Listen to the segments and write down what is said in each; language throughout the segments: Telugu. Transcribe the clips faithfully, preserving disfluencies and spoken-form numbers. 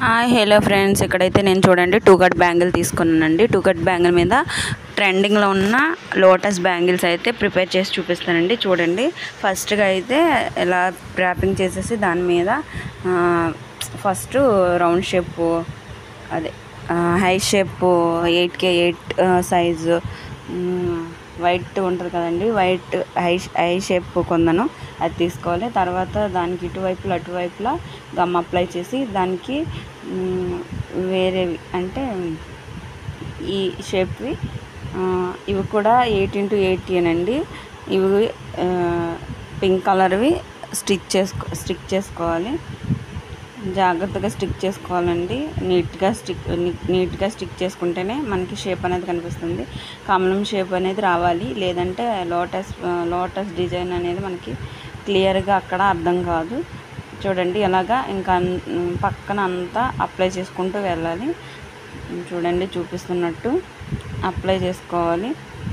హాయ్ హలో ఫ్రెండ్స్, ఇక్కడైతే నేను చూడండి టూ కట్ బ్యాంగిల్ తీసుకున్నానండి. టూ కట్ బ్యాంగిల్ మీద ట్రెండింగ్లో ఉన్న లోటస్ బ్యాంగిల్స్ అయితే ప్రిపేర్ చేసి చూపిస్తానండి. చూడండి, ఫస్ట్గా అయితే ఇలా ర్యాపింగ్ చేసేసి దాని మీద ఫస్ట్ రౌండ్ షేపు, అదే high shape eight K eight size white ఉంటుంది కదండి, వైట్ హై హై షేప్ కొందను అది తీసుకోవాలి. తర్వాత దానికి ఇటువైపులా అటువైపులా గమ్ అప్లై చేసి దానికి వేరేవి అంటే ఈ షేప్వి ఇవి కూడా ఎయిట్ ఇంటూ ఎయిటీనండి. ఇవి పింక్ కలర్వి స్టిచ్ చేసుకో స్టిక్ చేసుకోవాలి జాగ్రత్తగా స్టిక్ చేసుకోవాలండి. నీట్గా స్టిక్ నీట్గా స్టిక్ చేసుకుంటేనే మనకి షేప్ అనేది కనిపిస్తుంది. కమలం షేప్ అనేది రావాలి, లేదంటే లోటస్ లోటస్ డిజైన్ అనేది మనకి క్లియర్గా అక్కడ అర్థం కాదు. చూడండి, ఎలాగా ఇంకా పక్కన అంతా అప్లై చేసుకుంటూ వెళ్ళాలి. చూడండి, చూపిస్తున్నట్టు అప్లై చేసుకోవాలి.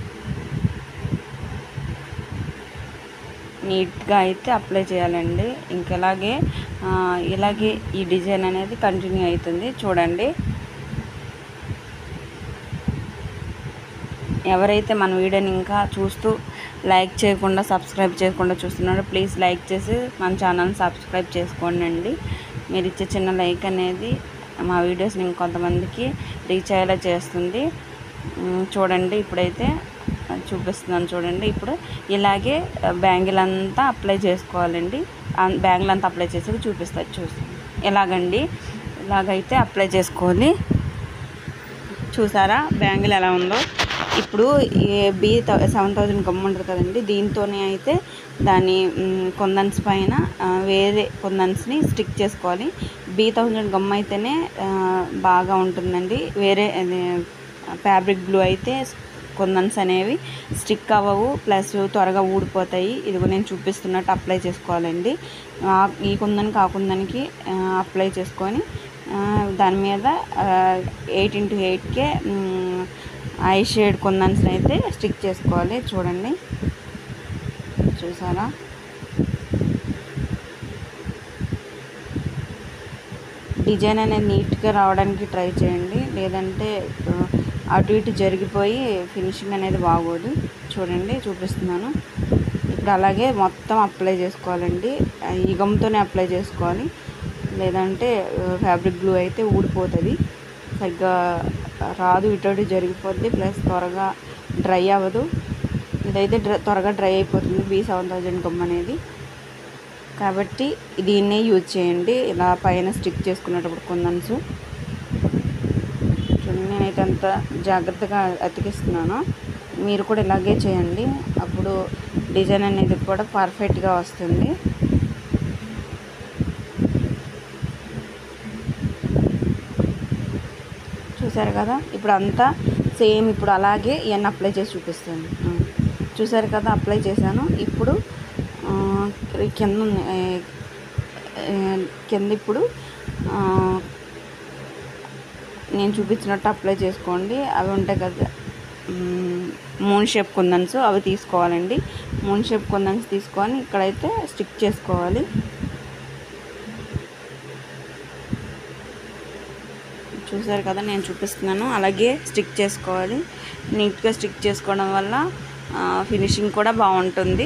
నీట్గా అయితే అప్లై చేయాలండి. ఇంకలాగే ఇలాగే ఈ డిజైన్ అనేది కంటిన్యూ అవుతుంది. చూడండి, ఎవరైతే మన వీడియోని ఇంకా చూస్తూ లైక్ చేయకుండా సబ్స్క్రైబ్ చేయకుండా చూస్తున్నారో ప్లీజ్ లైక్ చేసి మన ఛానల్ని సబ్స్క్రైబ్ చేసుకోండి అండి. మీరు ఇచ్చే చిన్న లైక్ అనేది మా వీడియోస్ని ఇంకొంతమందికి రీచ్ అయ్యేలా చేస్తుంది. చూడండి, ఇప్పుడైతే చూపిస్తున్నాను. చూడండి, ఇప్పుడు ఇలాగే బ్యాంగిల్ అంతా అప్లై చేసుకోవాలండి. బ్యాంగిల్ అంతా అప్లై చేసి చూపిస్తారు. చూసి ఎలాగండి ఇలాగైతే అప్లై చేసుకోవాలి. చూసారా బ్యాంగిల్ ఎలా ఉందో? ఇప్పుడు A B seven thousand gum ఉంటుంది కదండి, దీంతోనే అయితే దాని కొందన్స్ పైన వేరే కొందన్స్ని స్టిక్ చేసుకోవాలి. బీ థౌజండ్ గమ్ అయితేనే బాగా ఉంటుందండి. వేరే ఫ్యాబ్రిక్ గ్లూ అయితే కొందన్స్ అనేవి స్టిక్ అవ్వవు, ప్లస్ త్వరగా ఊడిపోతాయి. ఇదిగో నేను చూపిస్తున్నట్టు అప్లై చేసుకోవాలండి. ఈ కుందనికి ఆ కుందనికి అప్లై చేసుకొని దాని మీద ఎయిట్ ఇంటూ ఎయిట్కే ఐ షేడ్ కొందన్స్ అయితే స్టిక్ చేసుకోవాలి. చూడండి, చూసారా? డిజైన్ అనేది నీట్గా రావడానికి ట్రై చేయండి, లేదంటే అటు ఇటు జరిగిపోయి ఫినిషింగ్ అనేది బాగోదు. చూడండి, చూపిస్తున్నాను. ఇప్పుడు అలాగే మొత్తం అప్లై చేసుకోవాలండి. ఈ గమ్తోనే అప్లై చేసుకోవాలి, లేదంటే ఫ్యాబ్రిక్ గ్లూ అయితే ఊడిపోతుంది, సరిగ్గా రాదు, ఇటు జరిగిపోద్ది, ప్లస్ త్వరగా డ్రై అవ్వదు. ఇదైతే డ్రై త్వరగా డ్రై అయిపోతుంది బీ సెవెన్ థౌజండ్ గమ్ అనేది. కాబట్టి దీన్నే యూజ్ చేయండి ఇలా పైన స్టిక్ చేసుకునేటప్పుడు కొందన్స్. చూడండి, నేనైతే అంత జాగ్రత్తగా అతికిస్తున్నాను. మీరు కూడా ఇలాగే చేయండి, అప్పుడు డిజైన్ అనేది కూడా పర్ఫెక్ట్గా వస్తుంది. చూసారు కదా? ఇప్పుడు అంతా సేమ్ ఇప్పుడు అలాగే ఇవన్నీ అప్లై చేసి చూపిస్తాను. చూసారు కదా, అప్లై చేశాను. ఇప్పుడు కింద కింద ఇప్పుడు నేను చూపించినట్టు అప్లై చేసుకోండి. అవి ఉంటాయి కదా మూన్ షేప్ కొందన్స్, అవి తీసుకోవాలండి. మూన్ షేప్ కొందన్స్ తీసుకొని ఇక్కడైతే స్టిక్ చేసుకోవాలి. చూసారు కదా, నేను చూపిస్తున్నాను. అలాగే స్టిక్ చేసుకోవాలి. నీట్గా స్టిక్ చేసుకోవడం వల్ల ఫినిషింగ్ కూడా బాగుంటుంది.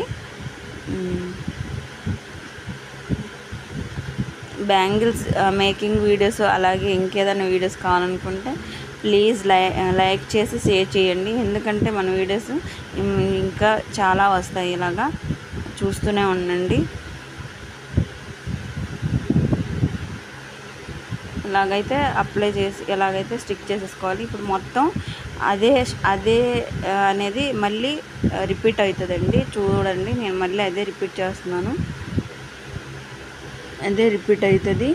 బ్యాంగిల్స్ మేకింగ్ వీడియోస్ అలాగే ఇంకేదైనా వీడియోస్ కావాలనుకుంటే ప్లీజ్ లై లైక్ చేసి షేర్ చేయండి, ఎందుకంటే మన వీడియోస్ ఇంకా చాలా వస్తాయి. ఇలాగా చూస్తూనే ఉండండి. ఇలాగైతే అప్లై చేసి ఎలాగైతే స్టిక్ చేసేసుకోవాలి. ఇప్పుడు మొత్తం అదే అదే అనేది మళ్ళీ రిపీట్ అవుతుందండి. చూడండి, నేను మళ్ళీ అదే రిపీట్ చేస్తున్నాను. అదే రిపీట్ అవుతుంది.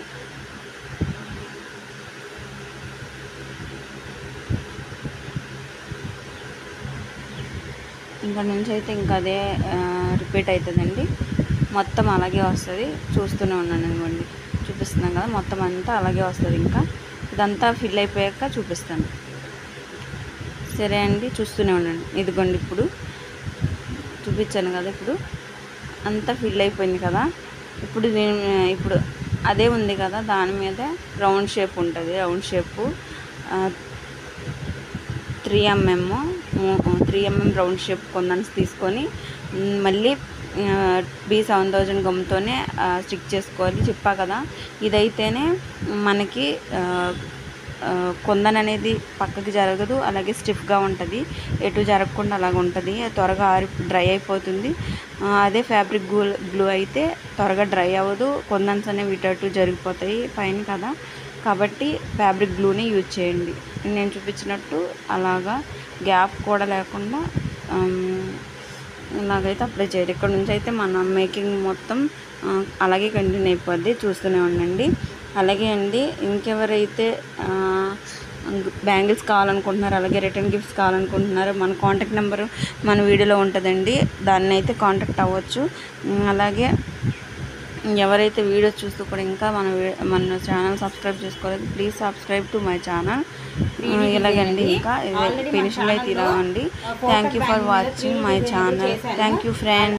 ఇంకా నుంచి అయితే ఇంకా అదే రిపీట్ అవుతుందండి. మొత్తం అలాగే వస్తుంది. చూస్తూనే ఉన్నాను అనుకోండి, చూపిస్తున్నాను కదా, మొత్తం అంతా అలాగే వస్తుంది. ఇంకా ఇదంతా ఫిల్ అయిపోయాక చూపిస్తాను. సరే అండి, చూస్తూనే ఉండండి. ఇదిగోండి, ఇప్పుడు చూపించాను కదా, ఇప్పుడు అంతా ఫిల్ అయిపోయింది కదా. ఇప్పుడు నేను ఇప్పుడు అదే ఉంది కదా దాని మీద రౌండ్ షేప్ ఉంటుంది. Round shape three mm three mm round shape కొందన్స్ తీసుకొని మళ్ళీ బీ సెవెన్ థౌజండ్ గమ్తోనే స్టిక్ చేసుకోవాలి. చెప్పా కదా ఇదైతేనే మనకి కొందన్ అనేది పక్కకి జరగదు, అలాగే స్టిఫ్గా ఉంటుంది, ఎటు జరగకుండా అలాగ ఉంటుంది, త్వరగా ఆరి డ్రై అయిపోతుంది. అదే ఫ్యాబ్రిక్ గ్లూ గ్లూ అయితే త్వరగా డ్రై అవ్వదు, కొందన్స్ అనేవి ఇటు అటు జరిగిపోతాయి పైన కదా. కాబట్టి ఫ్యాబ్రిక్ గ్లూని యూజ్ చేయండి. నేను చూపించినట్టు అలాగా గ్యాప్ కూడా లేకుండా ఇలాగైతే అప్లై చేయాలి. ఇక్కడ నుంచి అయితే మన మేకింగ్ మొత్తం అలాగే కంటిన్యూ అయిపోద్ది, చూస్తూనే ఉండండి. అలాగే అండి ఇంకెవరైతే బ్యాంగిల్స్ కావాలనుకుంటున్నారు, అలాగే రిటర్న్ గిఫ్ట్స్ కావాలనుకుంటున్నారు, మన కాంటాక్ట్ నెంబరు మన వీడియోలో ఉంటుందండి, దాన్ని అయితే కాంటాక్ట్ అవ్వచ్చు. అలాగే ఎవరైతే వీడియోస్ చూస్తూ కూడా ఇంకా మన మన ఛానల్ సబ్స్క్రైబ్ చేసుకోలేదు, please subscribe to my channel. ఇలాగండి ఇంకా ఫినిషింగ్ అయితే ఇలాగండి. Thank you for watching my channel. Thank you friends.